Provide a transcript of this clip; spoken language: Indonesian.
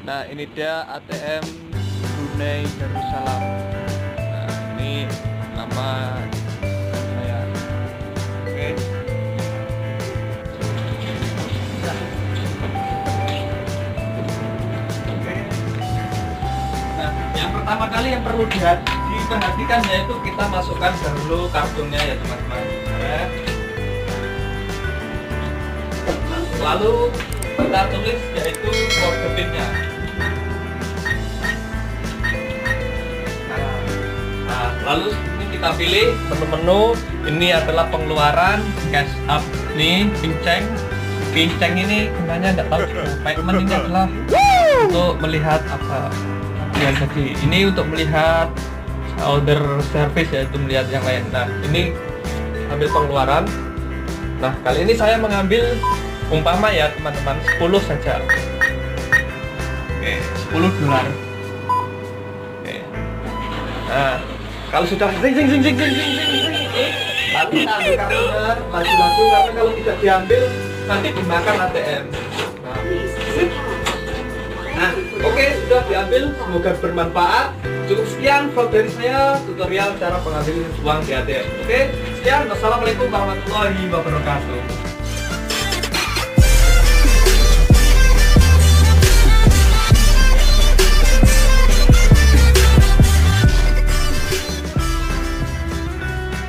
Nah, ini dia ATM Brunei Darussalam. Nah, ini nama saya. Oke. Nah, yang pertama kali yang perlu diperhatikan yaitu kita masukkan dahulu kartunya ya teman-teman. Lalu kita tulis yaitu kode PIN-nya. Nah, lalu ini kita pilih menu-menu. Ini adalah pengeluaran, cash up nih, pinceng ini gunanya nggak tahu. Payment ini adalah untuk melihat apa yang tadi. Ini untuk melihat order service yaitu melihat yang lain. Nah, ini ambil pengeluaran. Nah, kali ini saya mengambil umpama ya teman-teman 10 saja. Oke, 10 dolar. Oke. Nah, kalau sudah zing, lalu kita ambil kartunya, laju-laju karena kalau tidak diambil nanti dimakan ATM. Nah, oke, sudah diambil, semoga bermanfaat. Cukup sekian vlog dari saya, tutorial cara pengambilan uang di ATM. Oke, sekian, wassalamualaikum warahmatullahi wabarakatuh.